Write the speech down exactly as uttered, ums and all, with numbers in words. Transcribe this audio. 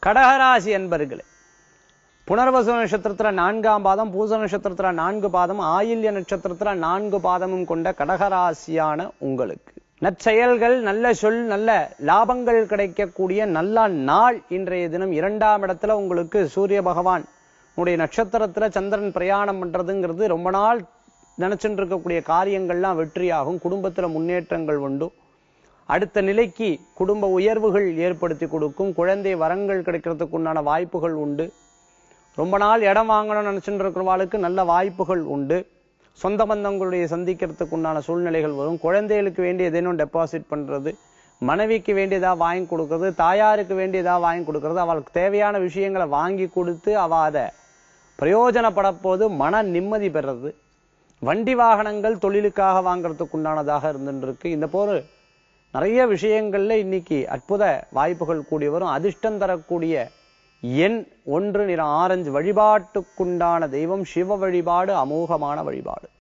கடகராசி என்பர்களே, புனர்வசு நட்சத்திரத்துல நான்காம் பாதம், பூச நட்சத்திரத்துல நான்கு பாதம், ஆயில்ய நட்சத்திரத்துல நான்கு பாதமும் கொண்ட கடகராசியான உங்களுக்கு நற்செயல்கள், நல்ல சொல், நல்ல லாபங்கள் கிடைக்கக்கூடிய நல்ல நாள் இன்றைய தினம். இரண்டாம் இடத்துல உங்களுக்கு சூரிய பகவான் உடைய நட்சத்திரத்துல சந்திரன் பிரயாணம் பண்றதுங்கிறது ரொம்ப நாள் நினைச்சுட்டு இருக்கக்கூடிய காரியங்கள்லாம் வெற்றியாகும். குடும்பத்துல முன்னேற்றங்கள் உண்டு. அடுத்த நிலைக்கு குடும்ப உயர்வுகள் ஏற்படுத்தி கொடுக்கும். குழந்தை வரங்கள் கிடைக்கிறதுக்கு உண்டான வாய்ப்புகள் உண்டு. ரொம்ப நாள் இடம் வாங்கணும்னு நினைச்சுட்டு இருக்கிறவாளுக்கு நல்ல வாய்ப்புகள் உண்டு. சொந்த பந்தங்களுடைய சந்திக்கிறதுக்கு உண்டான சூழ்நிலைகள் வரும். குழந்தைகளுக்கு வேண்டிய ஏதேனும் டெபாசிட் பண்றது, மனைவிக்கு வேண்டியதா வாங்கி கொடுக்கறது, தாயாருக்கு வேண்டியதா வாங்கி கொடுக்கறது, அவளுக்கு தேவையான விஷயங்களை வாங்கி கொடுத்து அவ அதை பிரயோஜனப்பட போது மன நிம்மதி பெறது. வண்டி வாகனங்கள் தொழிலுக்காக வாங்கறதுக்கு உண்டானதாக இருந்துட்டு இருக்கு. இந்த போரு நிறைய விஷயங்கள்ல இன்னைக்கு அற்புத வாய்ப்புகள் கூடி வரும். அதிர்ஷ்டம் தரக்கூடிய எண் ஒன்று, நிறம் ஆரஞ்சு. வழிபாட்டுக்குண்டான தெய்வம் சிவ வழிபாடு, அமோகமான வழிபாடு.